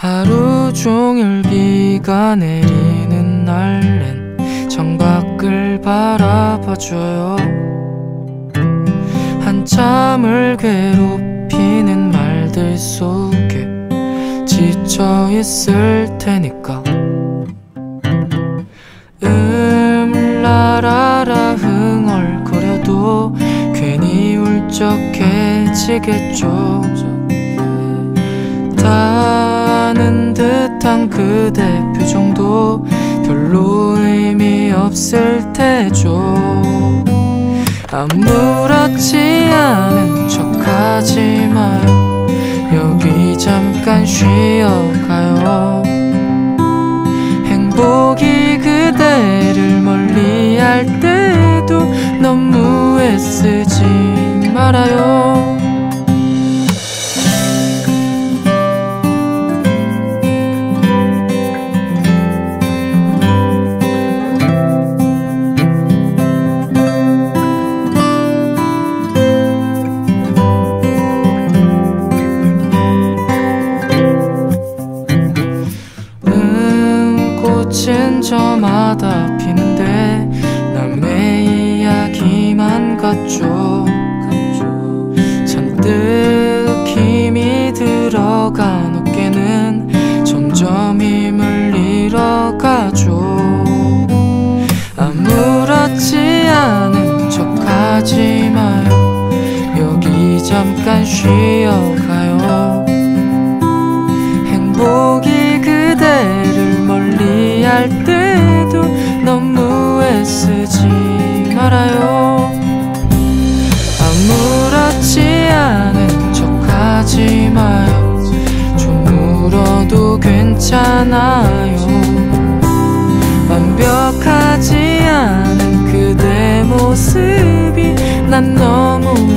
하루 종일 비가 내리는 날엔 창밖을 바라봐줘요. 한참을 괴롭히는 말들 속에 지쳐 있을 테니까. 라라라 흥얼거려도 괜히 울적해지겠죠. 타는 듯한 그대 표정도 별로 의미 없을 테죠. 아무렇지 않은 척하지 마요. 여기 잠깐 쉬어가요. 행복이 그대를 멀리할 때도 너무 애쓰지 말아요. 꽃은 저마다 피는데 남의 이야기만 같죠. 잔뜩 힘이 들어간 어깨는 점점 힘을 잃어가죠. 아무렇지 않은 척하지 마요. 여기 잠깐 쉬어가요. 행복이 그대를 멀리할 때도 너무 애쓰지 말아요. 아무렇지 않은 척하지 마요. 좀 울어도 괜찮아요. 완벽하지 않은 그대 모습이 난 너무